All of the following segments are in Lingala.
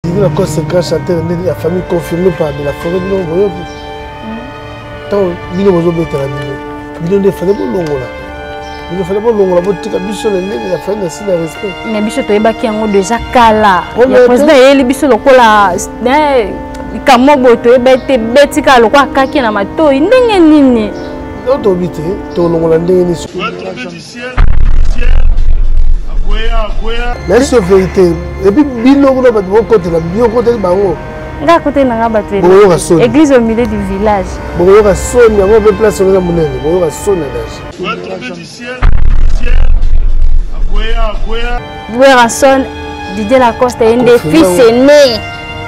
Il a cause grand chanteur de la famille confirmée par de la forêt de l'Ongo. Tant il y a besoin de la vie. Il y a fallait pas longola. Il fallait pas longola pour tika biso le nez la famille c'est le respect. Mais biso to yeba ki yango déjà kala. Ya président yeli biso lokola kamo boto yeba te betika lokwa kaki na mato ndenge nini. Auto bité to longola ndenge ni. Mais c'est vérité. Et puis bino ko ba bo côté la bio côté bango. Nga côté na ba église au milieu du village. Boyo ka soni yango be place na munene. Boyo ka soni dash. Ranson Didier Lacoste est un des fils aînés.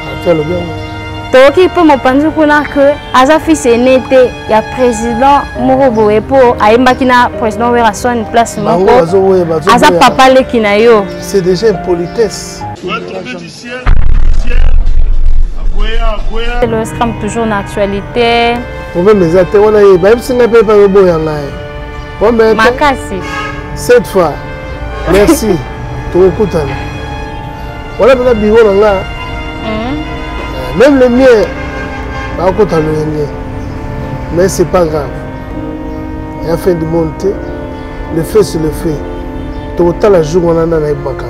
Toki pour mon panzu kuna que Aza fils aîné était il y a président Morobo et pour Aimbakina président Ranson place moko. Aza papa le kinayo. C'est déjà une politesse. Le scrum toujours en actualité. Problème mes athées on a même si n'a pas pas boyanga. Makasi. Cette fois. Merci. Tokutana. Voilà le bureau là. Même le mien. Pas kutana le mien. Mais c'est pas grave. Et afin de monter, le fait c'est le fait. Total la jour on a na ibaka.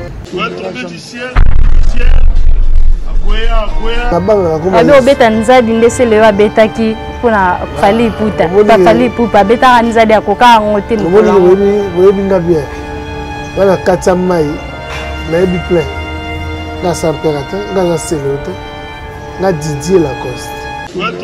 Abi obeta nzadi ndese le abetaki pona fali puta. Ba fali pupa beta nzadi akoka ngote mukolo. Vous bien. Voilà 400 mailles. Mais il plein. Là c'est impérateur, là c'est l'autre. Là Didier Lacoste.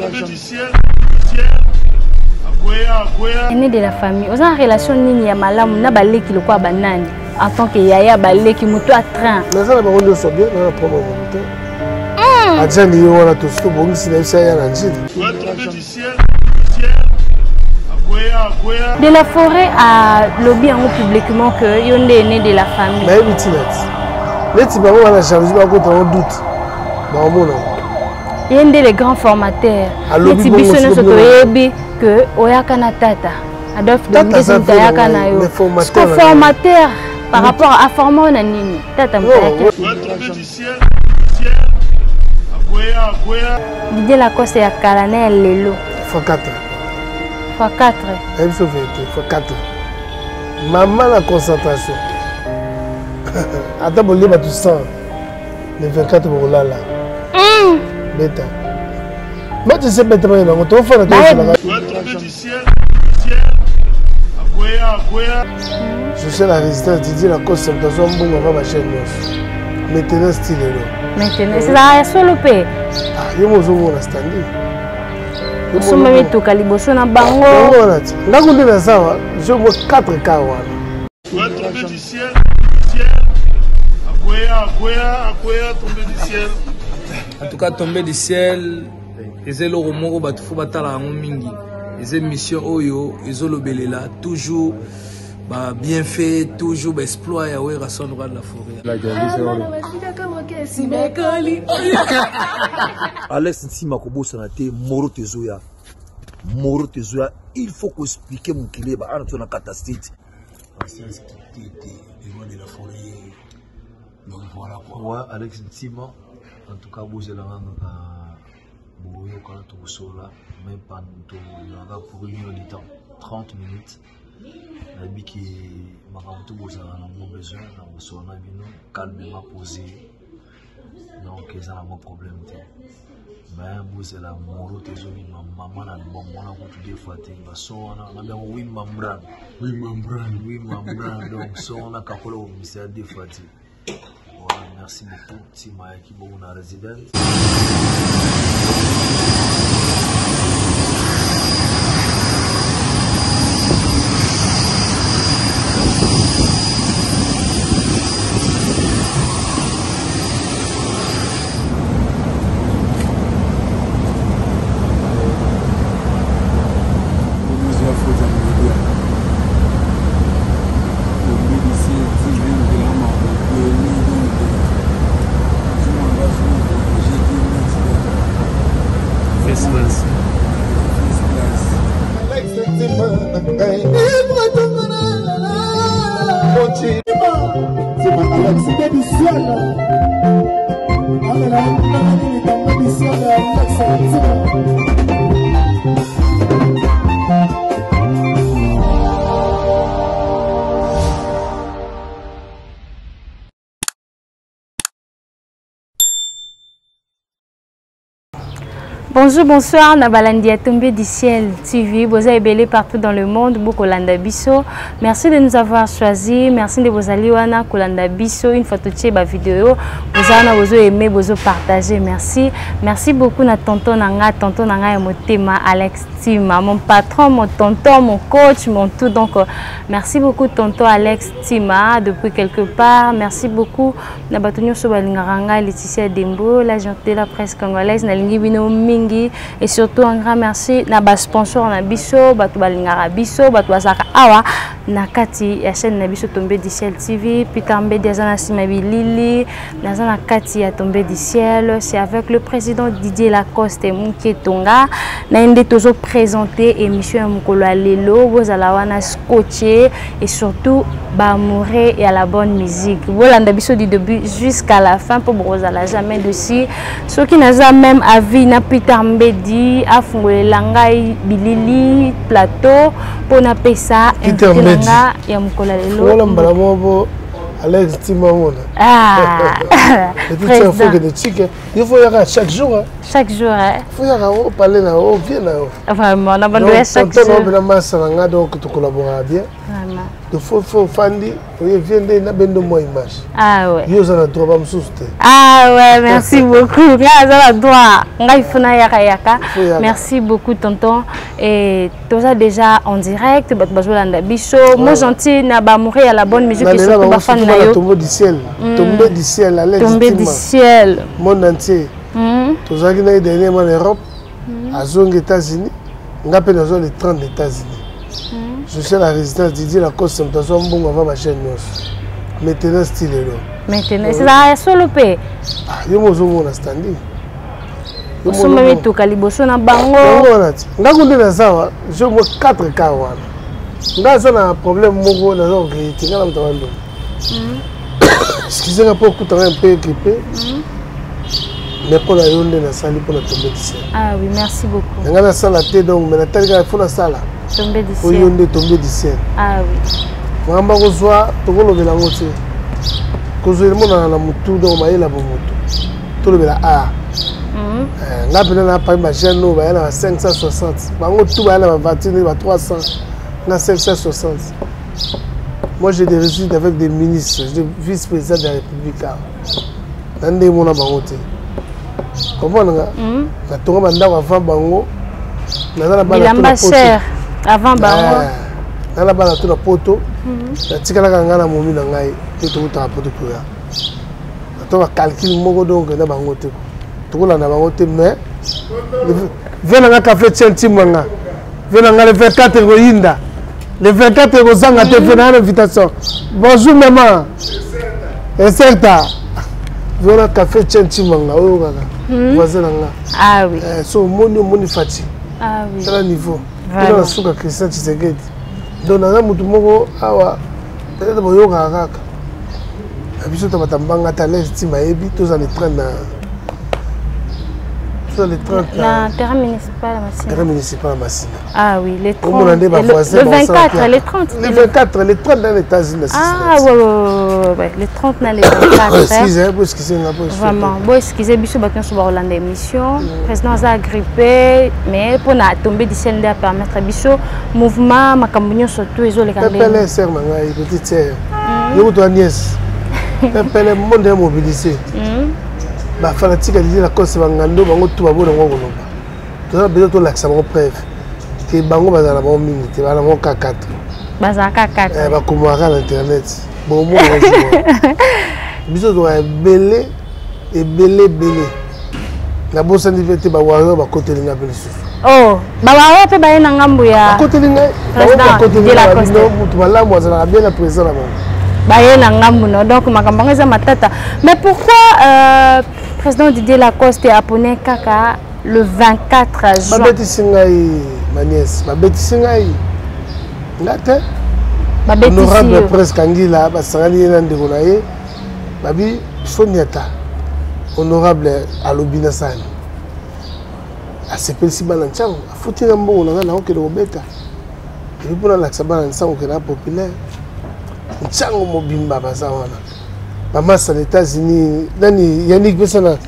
Aîné de la famille. Aux en relation nini ya malamu na baleki lokwa banani en tant que yaya baleki muto à train. Mais ça va on so bien na promo volonté. Adjani yo wala to sto bongisi na isa ya na njili. De la forêt à lobby en publiquement que Yonde est né de la famille. Mais les petits on a changé pas contre un doute. Bon mon Yonde les grands formateurs. Les petits bisonnes sont toyebi que Oyaka na tata. Adolphe de Ngezi Tayaka na yo. Formateur par rapport à former na nini. Tata mtayaka. Didier Lacoste ya kalane lelo. Fois 4. Fois 4. Elle se fait fois 4. Maman la concentration. Attends, bon, tu sens. Le 24 pour là. Bêta. Mais tu sais, bêta, on te fait la je sais la résistance, Didier Lacoste, c'est un bon moment, ma chaîne. Maintenant, style là. Maintenant, c'est la solo paix. Ah, il y a un jour où on a standé. Soma mitu kaliboso na bango. Nga kunde na sawa, je vois 4 cas wana. Tombé du ciel. En tout cas tombé du ciel, ezelo romoko batufu batala yango mingi. Les émissions oyo, ezolo belela toujours bah bien fait, toujours bah exploit ya we rason roi de la forêt. Alex Ntima kobosa na te Moro Tezoya. Moro Tezoya, il faut qu'on explique mon kilé ba ana na catastrophe. Ancien scripté loin de la forêt. Donc voilà quoi. Ouais, Alex Ntima en tout cas boze la ngana boyo kana to sola même pas to nga pour une heure de temps 30 minutes. Nabi qui makamto boza na mon besoin na bosona bino calmement posé. Donc ils ont un problème. Mais vous la Moro Tezoya maman na bon mona ko tu des fois te ba so na bien oui membran donc so on a kakolo ministère des fois. Voilà, merci beaucoup Tima qui bon na résident. Bonjour, bonsoir, Nabalandi a tombé du ciel TV. Vous avez belé partout dans le monde, Bokolanda Bisso. Merci de nous avoir choisis. Merci de vous aller wana Kolanda Bisso. Une fois touché ma vidéo, vous avez aimé, vous avez partagé. Merci. Merci beaucoup na tonton Nanga et mon thème Alex Tima, mon patron, mon tonton, mon coach, mon tout. Donc merci beaucoup tonton Alex Tima depuis quelque part. Merci beaucoup Nabatunyo Sobalingaranga, Laetitia Dembo, l'agent de la presse congolaise, Nalingi Bino Mingi. Et surtout un grand merci na ba sponsor na biso batu balingara biso batu basaka awa na kati ya chaîne na biso Tombé du ciel TV Peter Mbedi azana simabi Lili nazana kati ya Tombé du ciel. C'est avec le président Didier Lacoste Munketonga na ende tozo présenter émission ya mukolo lelo bozala wana scotché et surtout ba mourir et à la bonne musique bolanda biso du début jusqu'à la fin pour bozala jamais dessus ceux qui naza même avis na Peter Mbedi afungolela ngai bilili plateau pona pesa intelanga ya mukola lelo wala mbala mobo Alex Tima mona et tout ça faut que de chicken il faut y avoir chaque jour chaque jour faut y avoir parler là au bien là vraiment na bando chaque jour on a massa nga donc tu collaborer bien vraiment il faut fandi on vient de na bendo moi image ouais yo za na droit ba msuste ouais merci beaucoup nga za la droit ngai funa yaka merci beaucoup tonton et tout ça déjà en direct bat bazolanda biso moi gentil na ba mourir à la bonne musique et surtout ba fan na yo Tombé du ciel Tombé du ciel Alex Tombé du ciel monde entier tous ça qui na dernièrement en Europe à zone États-Unis nga pe dans les 30 États-Unis. Je suis la résidence Didier Lacoste Mtazo Mbongo avant ma chaîne maintenant style là. Maintenant c'est la solo pe. Yo mozo mona standing. Yo mozo me to kaliboso na bango. Nga kunde na sawa, je mo 4 cas wana. Nga ça na problème moko na zo ke tinga na mtawando. Excusez-moi pour coûter un peu équipé. Mais pour la yonde na sali pour la Tombé du ciel. Oui, merci beaucoup. Nga na sala te donc mais na talika faut la sala. Tombé du ciel. Pour yonde Tombé du ciel. Oui. Mwamba kozwa tokolobela ngote. Kozwa mona na mutu donc mayela bo mutu. Tolobela nga pena na pa ma chaîne no ba na 560. Bango tout ba na 20 ba 300 na 560. Moi j'ai des résultats avec des ministres, je suis vice-président de la République. Nande mona bango te. Comment nga? Na tonga banda avant bango. Na bala cher avant bango. Na bala tout na poto. Na tikala nga na momi na ngai te to ta poto ko ya. Na to ba calcul moko donc na bango te. To ko na bango te mais vena nga café Tchentimanga. Vena nga le 24 ko yinda. Le 24 ko zanga te vena na invitation. Bonjour maman. Et certa. Vena café Tchentimanga oyo kaka. Voisin nga. Oui. So moni fati. Oui. C'est le niveau. Voilà suka Christian Tshisekedi. Donc na mutu moko awa peut-être boyoka kaka. Abiso to batambanga ta Alex Tima ebi to za le 30 na la terrain municipal à Massina. Terrain municipal à Massina. Oui, les 30. Le 24, les 30. Les 24, les 30 dans les États-Unis. Ouais, les 30 dans les 24. Excusez, vraiment. Bon, excusez, biso batons sur Hollande émission. Président a grippé, mais pour na tomber du ciel de permettre biso mouvement makambunyo surtout les autres les Pelle sœur mangai petite sœur. Yo to nièce. Pelle monde est mobilisé. Ba fanatique Didier Lacoste bangando bango tout babo ngo koloba. To na besoin to l'accès bango preuve. Que bango bazala bango mingi te bana bango 4. Bazaka 4. Ba komara na internet. Bon mo biso to belé et belé. La bossa liberté ba waro ba kotelinga belisu. Ba waro pe ba na ngambu ya. Kotelinga. Ba kotelinga Lacoste. Mutu malamu azala bien la président la bango. Bayena ngambu no donc makambanga za matata. Mais pourquoi président Didier Lacoste est abonné kaka le 24 juin? Babeti singai ma nièce, babeti singai. Ngate. Babeti honorable presque angila basangani yena ndeko na ye. Babi foniata. honorable Alobina San. A sepel si bana nchango, a fouti na mbongo na ngana oke do beta. Et puis pour la bana nchango ke na populaire. Nchango mobimba baza wana. Maman aux États-Unis, nani Yannick Bessana.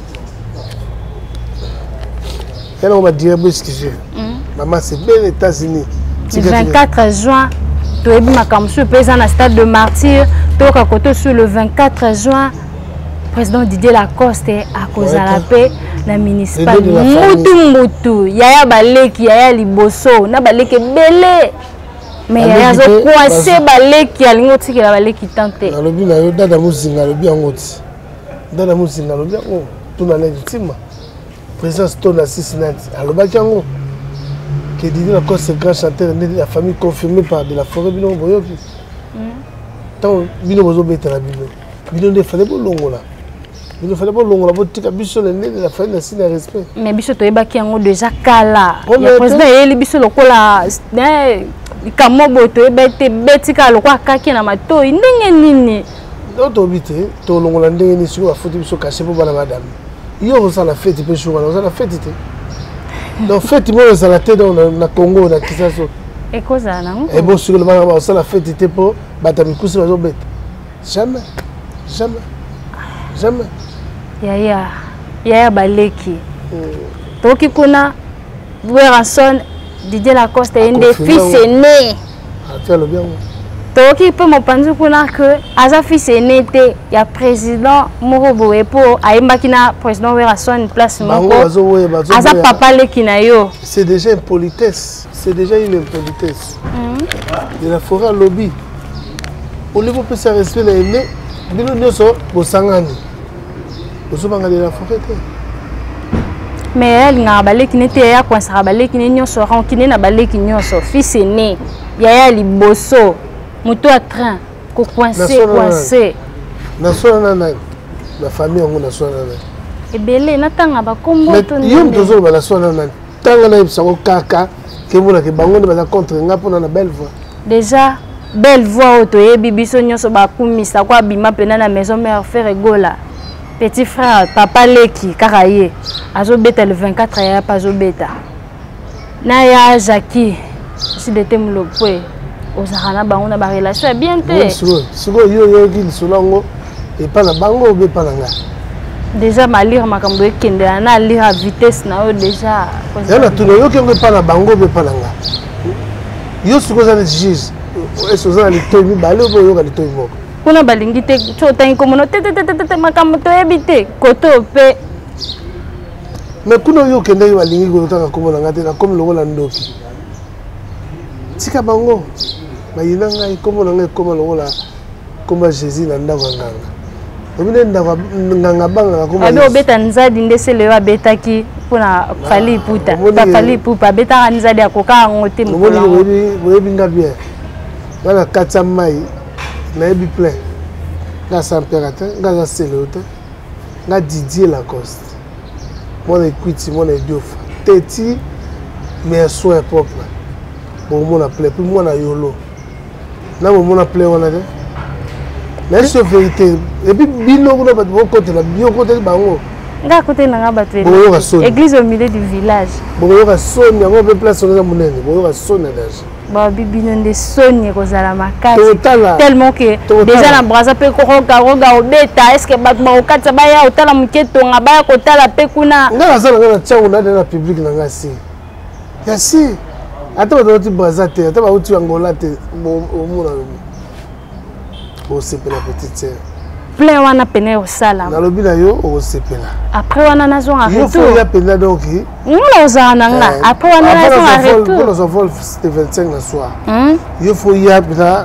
Elle on va dire excusez. Maman c'est bien les États-Unis. Le 24 juin, tu es bien comme sur présent à stade de martyr, tu es à côté sur le 24 juin. Président Didier Lacoste a causé la paix la municipale Mutu yaya baleki yaya liboso na baleki belé mais yaya zo coincé baleki alingo tikela baleki tante na lobi na yo dada muzinga lobi angoti dada muzinga lobi ngo tuna legitima président Stone Cincinnati alobaki ngo que Didier Lacoste grand chanteur de la famille confirmée par de la forêt bino boyoki tant bino bozo beta la bino de fallait bolongola. Il ne fallait pas longuement botika biso le nez de la famille de respect. Mais biso to ebaki yango déjà kala. Le président yeli biso lokola kamobo to ebete betika lokola kaki na matoi ndenge nini. Donc obité to longola ndenge ni siko afuti biso caché pour bana madame. Yo ça la fête pe chou on la fête té. Donc fête moi ça la tête na Congo na Kinshasa. Et quoi ça non? Et bon sur le bana ça la fête té pour batami kusi bazo bête. Jamais. Jamais. Jamais. Yaya baleki. Toki kuna Werrason Didier Lacoste est un des fils aînés. Toki peut me penser kuna que Aza fils aîné te ya président Morobo pour Aïmakina président Werrason place moko. Aza papa leki na yo. C'est déjà une politesse. C'est déjà une impolitesse. De la forêt lobby. Au niveau peut se respecter les aînés. Bino nyoso bosangani. Mais elle n'a pas qui n'était à quoi ça balé qui n'est pas qui n'a pas qui n'est pas fils aîné yaya liboso moto à train ko coincé la famille on a soin et belé natanga ba kombo to ni yom tozo ba la soin na tanga na ibsa ko kaka ke mona ke bango ba contre ngapo na belle voix déjà belle voix auto yebi biso nyoso ba kumisa kwa bima pena na maison mère faire gola. Petit frère, papa Leki, Karaye, Azobeta le 24, il n'y a pas Azobeta. Naya Jackie, si de thème le poé, aux Arana, on a une relation bien fait. Si vous avez une solongo, et pas la bango, ou pas la nga. Déjà, ma lire ma cambo kende, ana lire à vitesse, na déjà. Il y a tout le monde qui ne pas la bango, ou pas la nga. Yo, si vous avez des juges, et si vous avez des toits, vous avez des toits. Kuna balingi te chota inkomono te makambo to ebite koto pe mais kuna yo kende yo balingi ko tanga komona ngate na komo lokola ndoki tika bango bayina ngai komona ngai koma lokola koma Jésus na ndako nganga obine ndako nganga banga koma abi obeta nzadi ndesele wa betaki pona fali puta pa fali pupa beta nzadi akoka ngote mukolo boyebi ngabia wala katsa mai na ebi plein na Saint-Pératin na Célote na Didier Lacoste mon équité mon ediofa teti mais soin propre bon mon appelé puis moi na yolo na mon appelé on a mais c'est vérité et puis bino kuna ba côté la bio côté bango nga côté na ba église au milieu du village bon yo ka soni yango be place on a monene bon yo ka soni déjà ba bibino nde soni kozala makasi tellement que déjà na braza pe kokoka obeta est-ce que ba okatsa ba ya otala muketo nga ba ya kotala pe kuna nga zala nga tsangu na na public na ngasi yasi ata ba ti braza te ata ba uti angola te omona bo sepela petite sœur plein wana pene osala na lobi na yo osepela après wana nazo en retour yo faut ya pena donc ngolo ozana nga après wana nazo en retour pour le vol c'était 25 le soir yo faut ya pena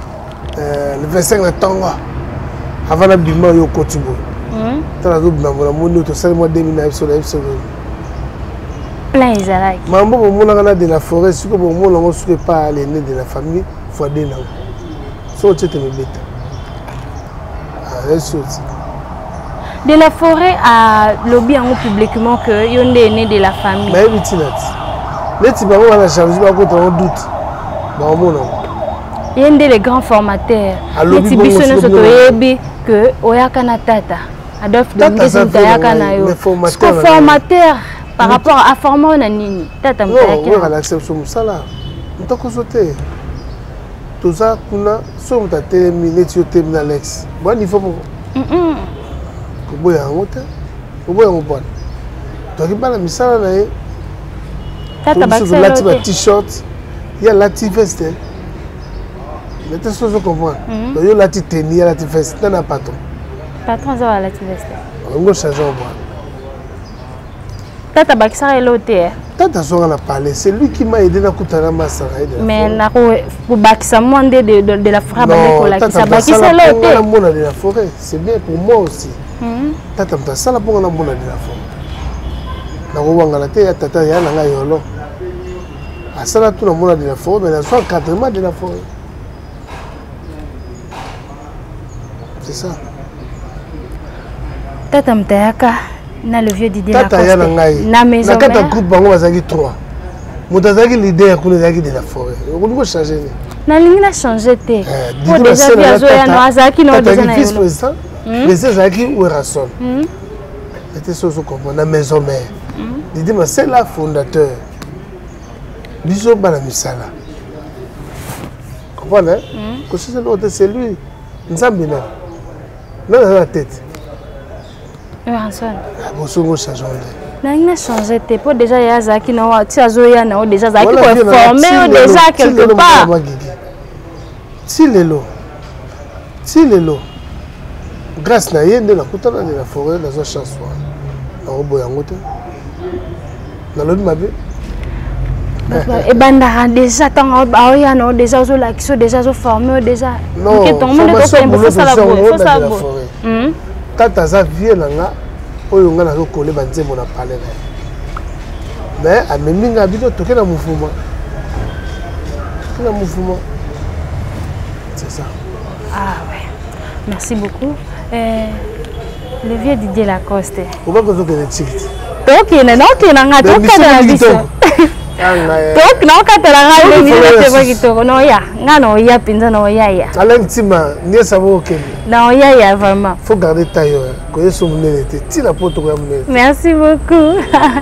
le 25 le tonga avant la bima yo kotibo tala do bima la moni to sel moi 2009 sur la sur plein izalaki mambo bomona na de la forêt siko bomona ngo suke pas les nés de la famille fois des na so tete me beta. De la forêt à lobby en publiquement que Yonde est né de la famille. Mais Yonde les grands formateurs. Les Tibisonnes sont que Oyaka Natata. Adolphe Domingesi Mutayaka na yo. Formateur par rapport à former na nini. Tata Mutayaka. Non, on a l'acception musala. Ntoko sote. Tout ça kuna so mutate minute yo Alex. Bon niveau pour. Ko boya ngota. Ko boya ngopana. To ki bala misala na ye. Tata Baxel. Lati ba t-shirt. Ya lati veste. Mais tu sais ce qu'on voit. Donc yo lati tenir lati veste na patron. Patron za lati veste. On go changer on voit. Tata Baxel est l'hôtel. Tata Zonga n'a parlé, c'est lui qui m'a aidé à Koutana Massara. Mais pour Baxel moi de la frappe avec la Baxel l'hôtel. De la forêt, c'est bien pour moi aussi. Tata mta sala pour la mona de la forêt. Na ko wanga la te tata ya na yolo. Asala tout la mona de la forêt, mais la soit encadrement de la forêt. C'est ça. Tata Mutayaka na le vieux Didier Tata ya na ngai. Na maison. Na kata groupe bango bazaki 3. Mutazaki leader kuna zaki de la forêt. On doit changer. Na lingi na changer te. Pour déjà bien zoya no azaki no déjà na vice président. Mais c'est zaki ou rason. C'était ça ce qu'on na maison mère. Didier c'est la fondateur. Biso bana misala. Comprenez? Que c'est lui. Nzambi na. Dans la tête. Ranson. Bonsoir changeons. Na changer te pour déjà ya zaki na wa ti azoya na déjà zaki ko former déjà quelque part. Si lelo. Grâce na yende na kutana de la forêt dans un chance soir. Na robo yango te. Na lobi mabe. Et banda déjà tant aoya na déjà zo la kiso déjà zo former déjà. Non. Que ton monde ko faire ça la bo. Tata za vie nanga oyo nga na kokole banzembo na parler mais ameminga bito toke na mouvement c'est ça. Ah ouais, merci beaucoup. Le vieux Didier Lacoste. On va causer de ticket. Donc il est nga to ka na biso. Donc na ka tela nga le vieux te ba kitoko no ya nga no ya pinza no ya. Alentima nie savo okende. Non, il y a vraiment. Faut garder taille. Merci beaucoup.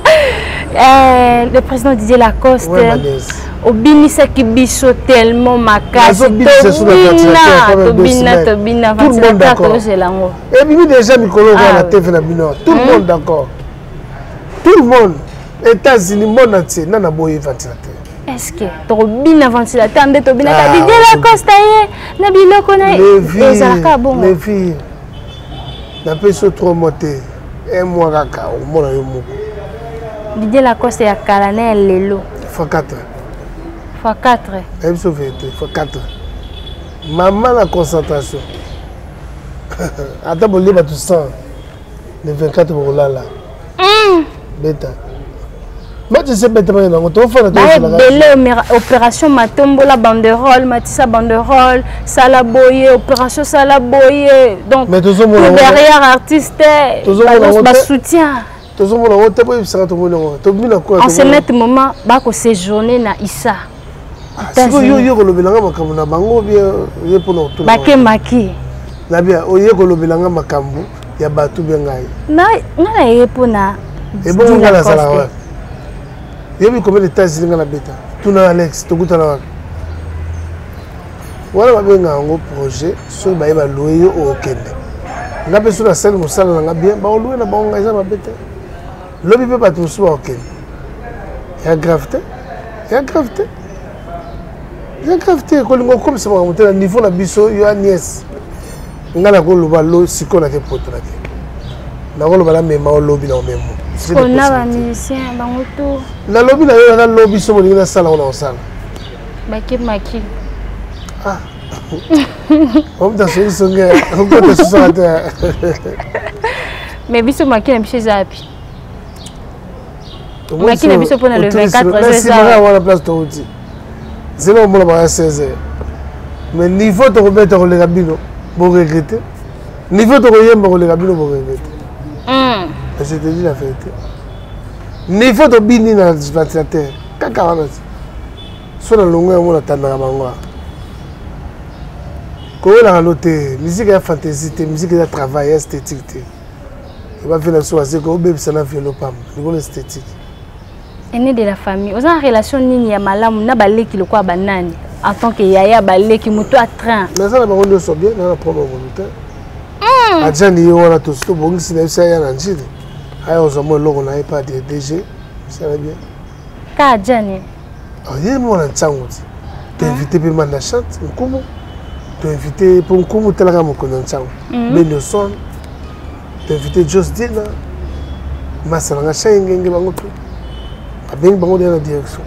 Le président Didier Lacoste. Au Binisa qui biso tellement macasse. Tobina, ventilateur, c'est là. Et puis déjà, Mikolo va la TV na bino. Tout le monde d'accord. Tout le monde. États-Unis, monde entier, nana boye ventilateur. Est-ce que Tobina ventilateur, ande Tobina Didier Lacoste ye na biloko na ezalaka bongo. Les filles. Na peso trop monter. Un mois kaka au mona yo moko. Didier Lacoste ya kala na lelo. X4. X4. Même sauf X4. Maman la concentration. Attends, bolé ba tout ça. Le 24 pour là. Beta. Mais tu sais bête pas non, tu fais la opération Matombola banderole, Matissa banderole, Salaboye, opération Salaboye. Donc derrière artiste, bah soutien. En ce net moment, bah ko séjourner na Issa. Bake maki. Na bien, oye ko lobelanga makambu ya batu bengai. Na yepona. Et bon on va la sala. Il y a combien de temps c'est dans la bêta. Tout na Alex, tout goût à la. Voilà ma bien un projet sur ba ba louer au Kende. Na pe sur la scène mo sala nga bien ba louer na ba nga za ma bêta. Lobi pe pas tout sur au Kende. Il y a gravité. Ko lingo comme ça monter le niveau na biso yo Agnès. Ngala ko loba lo siko na ke poto na ke. Na ko loba la mema o lobi na o memo. On a un musicien, bangoto. La lobby na la lobby so mo na sala on sala. Bake maki. Ah. On da so songa, on ko so sala. Mais biso maki na biso zapi. Maki na biso pona le 24 c'est ça. Merci à la place de Oti. C'est là mo ba 16h. Mais niveau to remettre le rabino, bo regretter. Niveau to yemba le rabino bo regretter. Je te dis la vérité. Niveau de bini na ventilateur. Kaka wana. So na longo ya mona tanda bango. Ko la loté, musique ya fantaisie, musique ya travail esthétique. Il va venir sur Azeko, au bébé, ça n'a pas le esthétique. Aîné de la famille, vous avez une relation ni ya malamu na balé qui le quoi banane en tant que yaya balé qui moto à train. Mais ça, on est bien, on a problème volontaire. Adjani, on a tous tout bon, si ça y a un ange. Aïe, aux hommes, on n'a pas de DG, ça va bien. Ka Adjani. Il y a un moment en Tchangou. Tu es invité pour la chante, tu es invité pour un coup, tu es là pour un Tchangou. Mais le son, tu es invité Just Dina. Ma sœur, on a changé, on a changé. Bien bon dans la direction.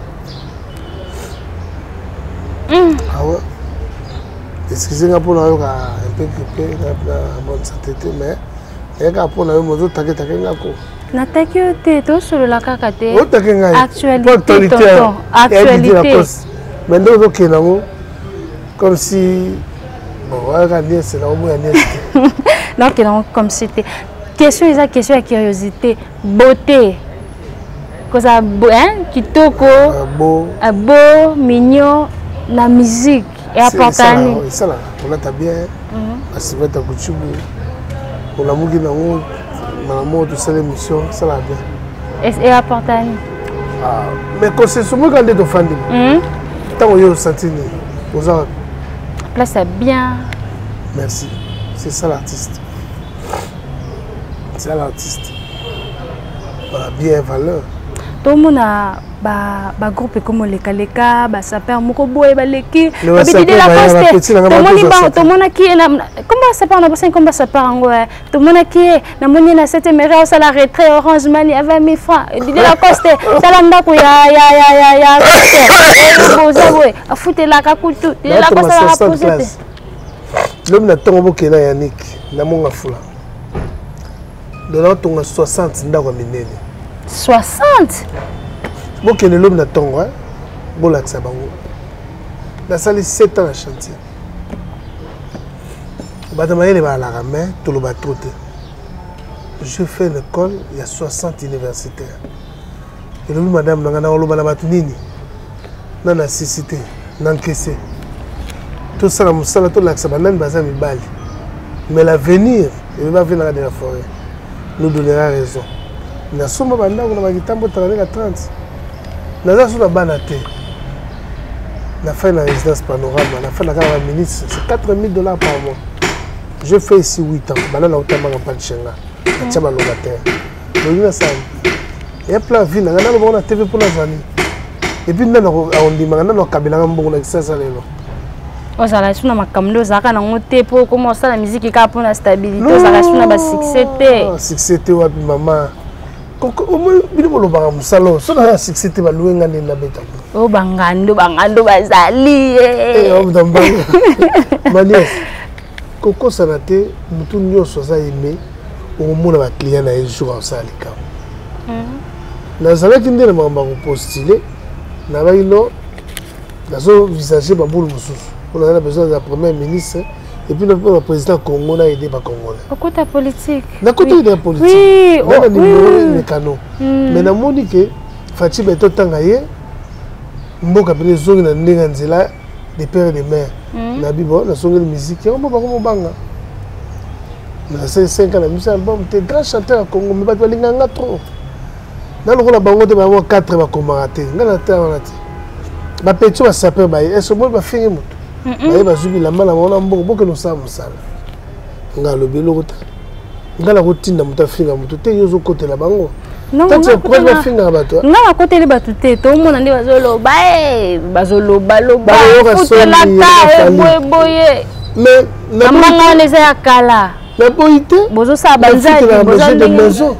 Ah ouais. Excusez-moi pour un peu occupé dans bonne santé, mais il y a pour un peu de temps. N'attaquez pas sur la cacate. Actualité. Actualité. Mais nous, ok, comme si bon, c'est là au moins donc, comme c'était. Question, il y a question de curiosité, beauté. Cause à hein, kitoko, beau, mignon, la musique et apportani. C'est ça là, on a bien. Parce que tu as coutume, on a mouillé dans le monde de cette émission, ça là bien. Et apportani. Mais quand c'est ce mot quand tu es offendu, tant qu'on y a senti, vous avez. Là c'est bien. Merci. C'est ça l'artiste. C'est ça l'artiste. Voilà, bien valeur. Tout le monde a un groupe comme les Kaleka, un sapeur, un boy, un leki, un bébé de la poste. Tout le monde qui est comment ça part, on a passé comment ça part en ouais. Tout le monde qui est na moni na cette émergence à la retraite Orange Money à 20 000 francs. De la poste, ça l'a ndako ya. Boza boy, a foutre la kakutu. De la poste à la poste. L'homme n'a tombo que na Yannick, na monga fula. De là on a 60 ndako minene. 60. Bon, que l'homme n'a pas de bon, là, ça va. La salle 7 ans à chantier. Je fais une école, il y a 60 universitaires. Et l'homme, madame, n'a pas de nécessité, n'a encaissé. Tout ça, tout ça, mais l'avenir, il va venir de la forêt, nous donnera raison. Na soma banda kuna makitambo takaleka 30 naza suna bana te na fait la résidence panorama na fait la carte ministre c'est 4 000 $ par mois. Je fais ici 8 ans bana na utamba ngapa chenga acha ba locataire donc ça et plein vie na ngana bona TV pour la zani et puis nana ondima ngana no kabila ngambongo na kisasa lelo ozala suna makamdo zaka na ngote po comment ça la musique ka pour la stabilité ozala suna ba succès te wapi mama. Salon, so na succès te ba luenga ni na beta. Oh bangando bazali Manies. Koko sanate mutu nyoso za aimé au mona ba client na jour en salika. Na zalaki ndele mamba ko postuler na ba ilo na zo visager ba bulu mususu. On a besoin de la première ministre. Et puis le président Congo a aidé les Congolais. Au côté politique. D'un côté de la politique. Oui, on a les canaux. Mais dans mon dit que Fatih Beto Tangaye, Mboka Pele Zongi na Nenganzela, des pères et des mères. Nabibo, la songe de musique, on va voir banga. Na 5 ans la musique album, t'es grand chanteur à Congo, mais pas de linganga trop. Dans le rôle la bango te ba 4 ba comaraté. Ngana ta wana ti. Ba petit ba sapeur ba, est-ce que ba fingi mutu. Baye bazubi la mala mona mboko boke no sa musala nga lobelo kota nga la kotinda muta finga mutu te yozo kote la bango non tu crois ba finga bato nga la kote le bato te to mona ndi bazolo ba fute la ka boye mais na manga les ya kala la boité bozo sa banzali bozo de maison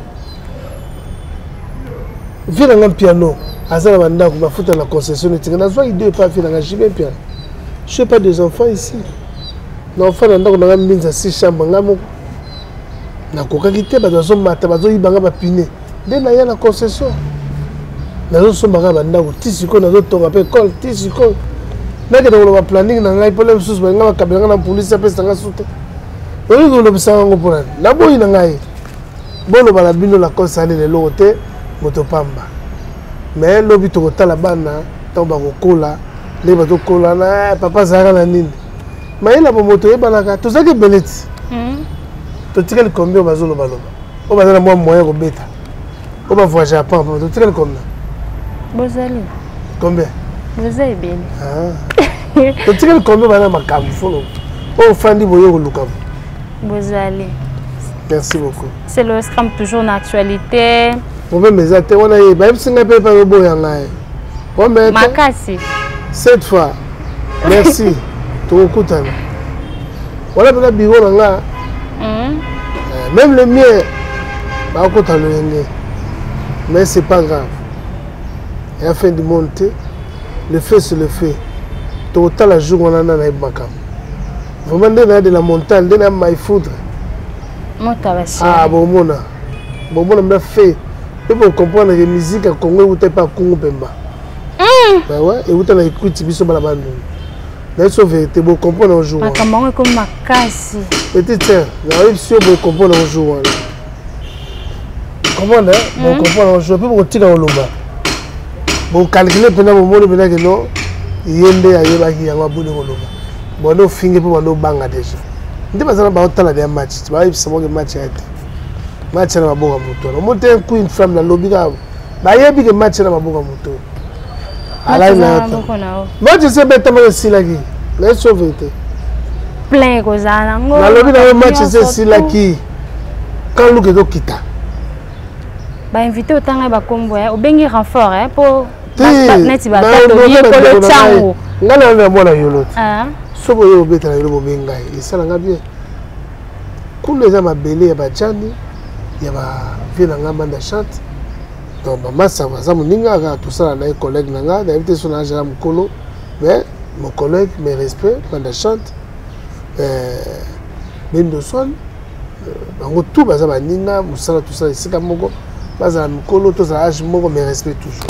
vient un piano azala banda ko bafuta la concession etinga na zo idée pas finga jibe piano. Je n'ai pas des enfants ici. L'enfant n'a pas mis à 6 chambres. Je n'ai pas quitté, je n'ai pas piné. Dès qu'il y a la concession, je n'ai pas dit que je n'ai pas école. Je n'ai pas de planning, je n'ai pas de police. Je n'ai pas de police. Je n'ai pas de police. Je n'ai pas de police. Bon, la bino la concerne les lotés, motopamba. Mais l'objet de la bande, tomba kola. Les bateaux colana, papa Zara na nini. Mais il a pas moto, il a pas tout ça qui est belette. Tu tires le combien au bazolo baloba. On va donner moyen de bêta. On va voyager à Pan. Tu sais combien? Bozali. Combien? Vous avez bien. Tu sais combien on va ma cam follow. On fait du boyo le cam. Bozali. Merci beaucoup. C'est le scrum toujours d'actualité. On va me dire on a eu même si on n'a pas le boyo là. On met Makasi. Cette fois. Merci. Tu écoutes. Voilà le bureau là. Même le mien. Bah écoute le mais c'est pas grave. Et afin de monter, le fait c'est le fait. Total la jour on a dans les bakam. Vraiment de la montagne, de la maille foudre. Ah bon mona. Bon mona me fait. Et pour comprendre la musique à Congo ou t'es pas Congo Pemba. Bah ouais, et où t'as la écoute biso balabando. Là c'est vérité, bon comprendre un jour. Comment est comme Makasi. Petit tiens, j'arrive sur bon comprendre un jour. Comment là? Bon comprendre un jour, puis bon tirer au lomba. Bon calculer pendant mon monde pendant que non, yende ayeba ki yanga bule ko lomba. Bon no finge pour no banga déjà. Ndi bazana ba otala des matchs, tu vois, il faut que match ait. Match na maboka moto. Monte un coup une femme dans lobby ka. Ba yebi que match na maboka moto. Ala na. Moi je sais bête moi si la qui. La sauveté. Plein kozana ngo. Na lobby na match c'est si la qui. Quand lu que do kita. Ba invité autant ba kombo o bengi renfort pour neti ba tato yekolo tsango. Ngana na mona yolo. Sobo yo beta na yolo benga. Isala ngabie. Kuna za mabele ya bajani ya ba vina ngamba na chante. Donc maman ça va ça moninga ka tout ça na collègue nanga, na invité son âge à mukolo. Mais mon collègue mes respects pendant chante Bendo son bango tout baza baninga musala tout ça ici comme moko baza mukolo to ça âge moko mes respects toujours.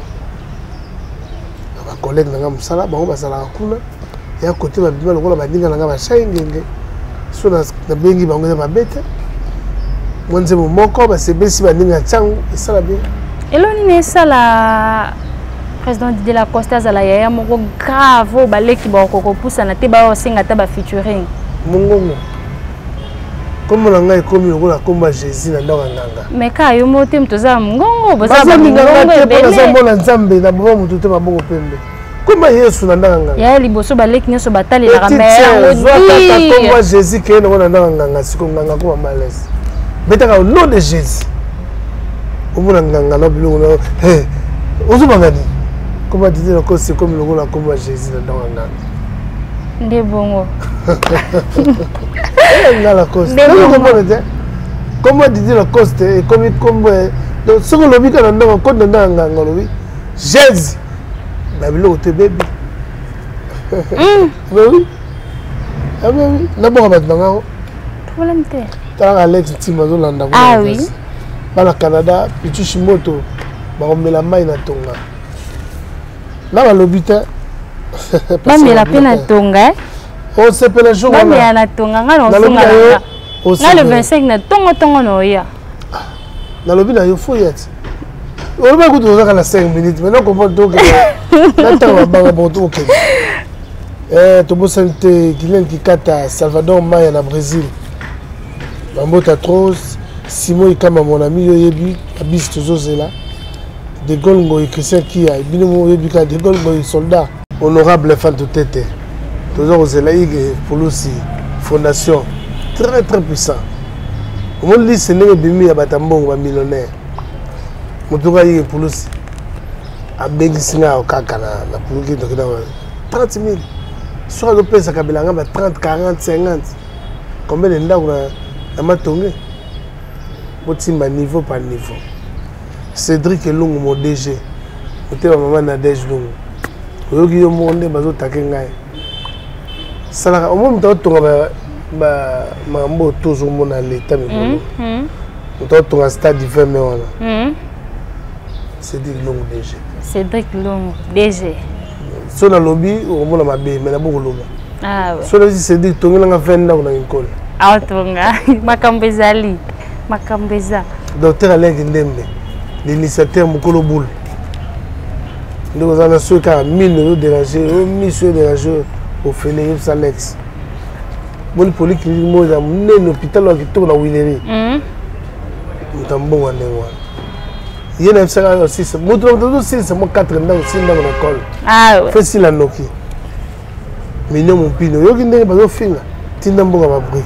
Ba collègue nanga musala bango baza la kuna ya côté ba bima lokola baninga nanga ba shayingenge so na bengi bango na babete monze moko ba sebesi baninga tsangu esala bien. Eloni nesa la président de la Costa Zala ya moko grave baleki ba ko poussa na te ba singa ta ba featuring mongongo comme la ngai comme lokola komba Jésus na ndanga nganga mais ka yo mote mtoza mongongo boza nganga te pour ça mona nzambe na bo mutu te maboko pembe komba Yesu na ndanga nganga ya liboso baleki nyoso batali la mère odi komba Jésus ke na ndanga nganga siko nganga ko malaise betaka au nom de Jésus omona nganga na biloko na eh ozobangani comment dire que c'est comme le gola comme Jésus dans nganga nde bongo ngala cause comment dire la cause et comme donc ce que le bika na ndanga ko na nganga ngolobi Jésus ba biloko te bébé oui ah oui na bon ba nganga problème te ta Alex Timazo landa ah oui bala Canada Pichu Shimoto ba omela mai na tonga là va l'obiter même la peine à tonga on s'appelle le jour même à na tonga ngalo songa le 25 na tongo no ya na lobi na yo foyet on va goûter ça à 5 minutes maintenant comment donc n'attends pas bon tout OK to bo santé Guilherme Kikata Salvador Maia na Brésil Bambota Tros Simon Ikama mon ami Yoyebi Abis Tozozela de Golgo et Christian Kia binomo Yebika de Golgo et soldat honorable Fanto Tete Tozozela Ige Polosi fondation très puissant au monde li c'est né bimi ya batambongo ba millionnaire motoka Ige Polosi abengi singa okaka na puluki to kina 30 000 sur le pesa kabelanga ba 30 40 50 combien de ndako na matonge botimba niveau par niveau Cédric Elongo mon DG ote ba maman na DG Longo oyoki yo monde bazo take ngai sala o mo mto tonga ba mambo toujours mona l'état mais mto tonga stade d'hiver mais wana Cédric Elongo DG Cédric Elongo DG so na lobby o mona mabe mais na boko loba ah ouais so na Cédric tonga nga 20 ndako na ngikole autonga makambezali makambeza docteur Alain Ndembe l'initiateur Mukolo Boule nous avons su qu'à 1000 euros dérangé au monsieur dérangé au Félix Alex mon polyclinique moi j'ai un hôpital qui tourne à Willery Mutambo wane wana. Il y a un salaire aussi. C'est mon 4 ans aussi dans l'école. Ah ouais. Fais si la noki. Mignon mon pino. Yo qui n'est pas au film. Tindambo ma brique.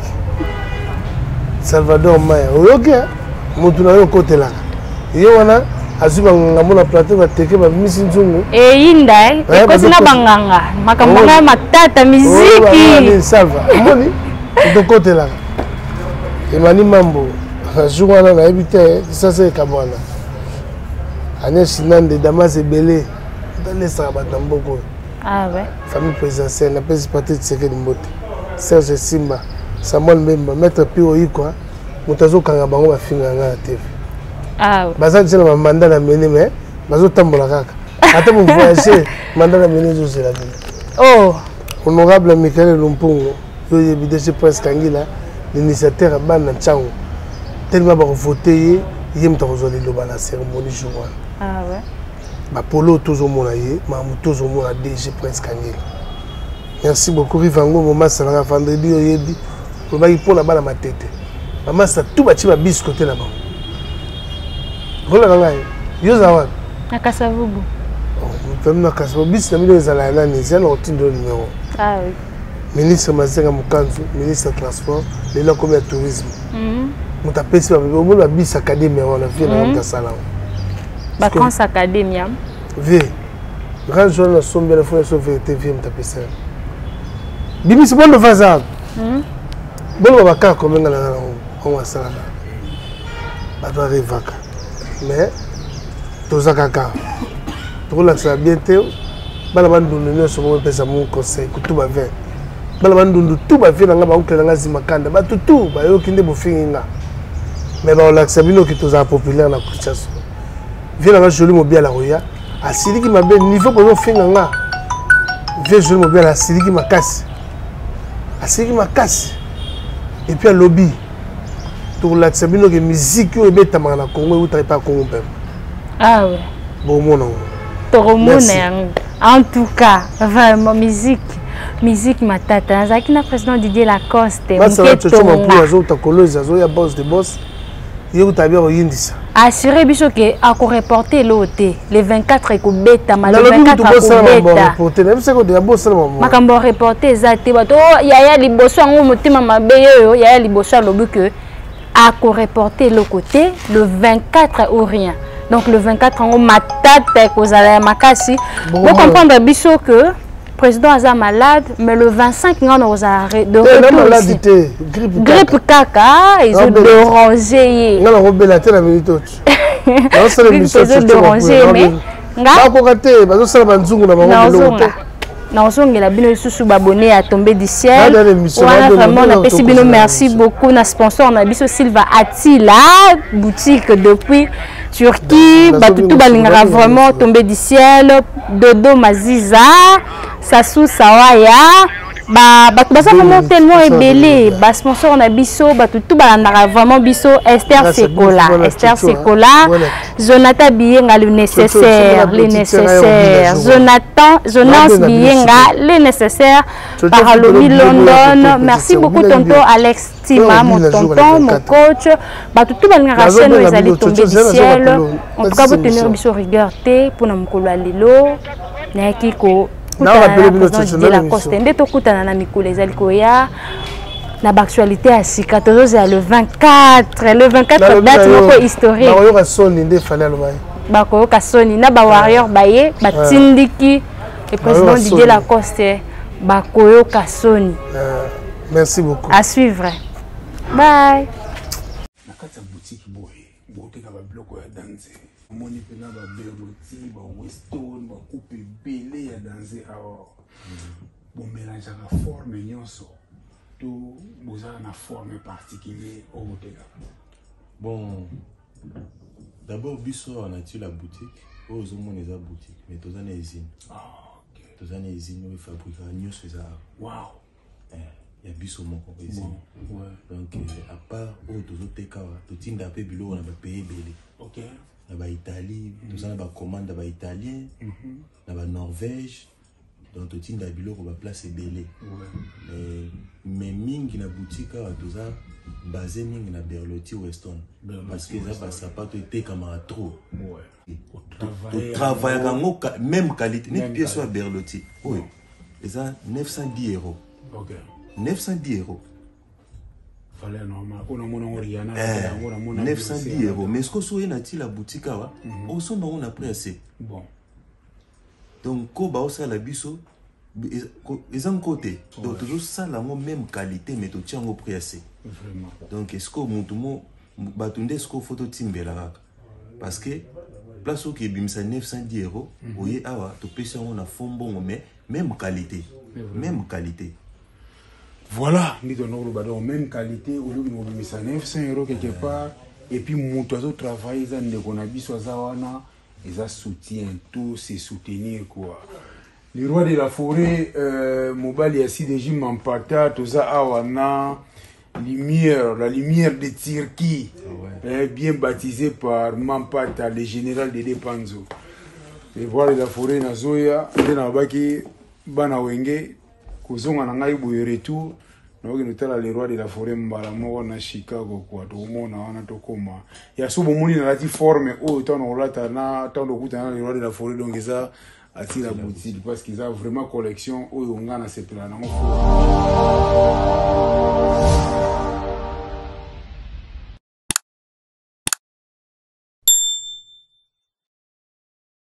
Salvador Maya. Ok. Mon tour au côté là. Yo wana azuba ngamona plateau va teke ba misi nzungu. Inda eh. Ko sina banganga. Makambanga matata muziki. Salva. Moni. De côté là. Emani Mambo. Jour wana na habité ça c'est Kabwana. Agnès Chinande, Damas et Belé, dans les Sabatamboko. Ah ouais. Famille présidentielle, la paix partie de Séké de Mbote. Serge Simba, Samuel Memba, Maître Pio Yikwa, Moutazo Kangabango va finir à la TV. Ah ouais. Baza dit le mandat à mener, mais Bazo Tambola Kaka. Attends, vous voyagez, mandat à mener, je sais la vie. Oh. Honorable Michael Lumpungo, le BDG Prince Kangila, l'initiateur à Ban Tchango. Tellement voté, il y a une cérémonie jour. Ah ouais. Bah Polo toujours mon aïe, Mamou toujours mon DG Prince Kangela. Merci beaucoup Rivango, maman ça va vendredi au yebi. On va y pour la balle à ma tête. Maman ça tout bâti ma bis côté là-bas. Voilà là, Yozawan. Nakasavubu. Oh, na Nakasavubu bis na milieu zala na nizia na routine de numéro. Ah oui. Ministre Mazenga Mukanzu, ministre de transport, les là comme le tourisme. Muta pesi ba au monde la bis académie on a vu dans salon. Vacances académie. V. Grand jour la somme de la fondation vérité vient taper ça. Bimi c'est bon de façade. Bon va ka comme on va ça là. Ba doit revaka. Mais toza kaka. Pour la ça bientôt. Bala bandu nous sommes pesa mon conseil que tout va bien. Bala bandu tout va bien nga ba oncle nga zimakanda. Ba tout ba yo kinde bo finga. Mais ba on l'accepte qui toza populaire na Kinshasa. Viens là joli mobile à la roya. À Sidi qui m'a bien niveau pour faire nga. Viens joli mobile à Sidi qui m'a cassé. À Sidi qui m'a cassé. Et puis à lobby. Pour l'accepter que musique qui est bête à Mana Congo ou pas Congo. Ah ouais. Bon mon nom. En tout cas, vraiment musique matata. Zaki na président Didier Lacoste. Assuré biso que à reporter l'OT le 24 et bêta mal le 24 makambo reporter zate bato yaya liboso ngo mutima mabe yo yaya liboso lobi que à reporter le côté le 24 ou rien. Donc le 24 ngo matata kozala makasi. Vous comprendre biso que président Aza malade, mais le 25 on a de retour. Grippe caca, ils ont dérangé. On a robé la tête à minute. Ils ont dérangé, mais abonné à tomber du ciel. Vraiment, on a merci beaucoup. On a sponsor, on a biso Silva Attila, boutique depuis Turquie. Tout vraiment tombé du ciel. Dodo Maziza. Sassou Sawaya vraiment tellement ébélé sponsor on a biso tout vraiment biso Esther Sekola Jonathan Bienga le nécessaire Jonas Bienga le nécessaire Paralomi London. Merci beaucoup tonton Alex Tima, mon tonton, mon coach tout balingaka chaîne nous allez tomber du ciel. En tout cas vous tenir biso rigueur pour na mukolo lelo na kiko de la Coste ndeto kutana na mikolo ezali koya na actualité à sika tozoza le 24 date moko historique bakoyoka soni nde fallait aloba bakoyoka soni na ba warrior baye batindiki le président Didier Lacoste bakoyoka soni. Merci beaucoup. À suivre. Bye. Nakati boutique boy boteka ba bloko ya danse moni pena ba beroti ba weston ba coupe belé ya danse alors bon mélange la forme nyonso tout boza na forme particulier au boteka. Bon d'abord biso on a tué la boutique aux hommes les boutique mais tous en usine. Ah OK. Tous en usine nous fabriquer nyonso ça. Wow. Il y a biso mon compagnie. Donc à part au tozoteka totinda pe bilo on a payé belé. OK. Na ba Italie, tout ça na ba commande ba italien, na ba Norvège. donc totinda biloko ba place ebele mais mingi na boutique awa toza basé mingi na Berlotti Weston parce que ça ba sapato etekama trop travailler kango même qualité ni pièce à Berlotti oui et ça 910 €. OK 910 €. Fallait normal. On a mon Oriana. 910 €. Mais ce que soit na ti la boutique awa, on s'en on a pris assez. Bon. Donc ko ba osa la biso ils ont côté. Donc toujours ça la même qualité mais to tiango prix assez. Vraiment. Donc est-ce que mon tout batunde ce que photo timbela parce que place au qui bimsa 910 €, oye awa to pesa on a fond bon mais même qualité. Même qualité. Voilà, nous avons même qualité, au lieu de nous 900 € quelque part, et puis nous avons travaillé, ils ont soutien, tout c'est soutenir quoi. Le roi de la forêt, Mobali a si déjà Mampata, tout ça awana, lumière, la lumière de Turquie, bien baptisé par Mampata, le général de Depanzo. Le roi de la forêt Nazoya, Denabaki, Banawenge. Kuzonga na ngai boye retour na oki notala le roi de la forêt mbala moko na Chicago kwa to mona wana to koma ya subo muni na lati forme o to na olata na to lokuta na le roi de la forêt donc ça ati la boutique parce qu'ils a vraiment collection o nga na sepela na ngo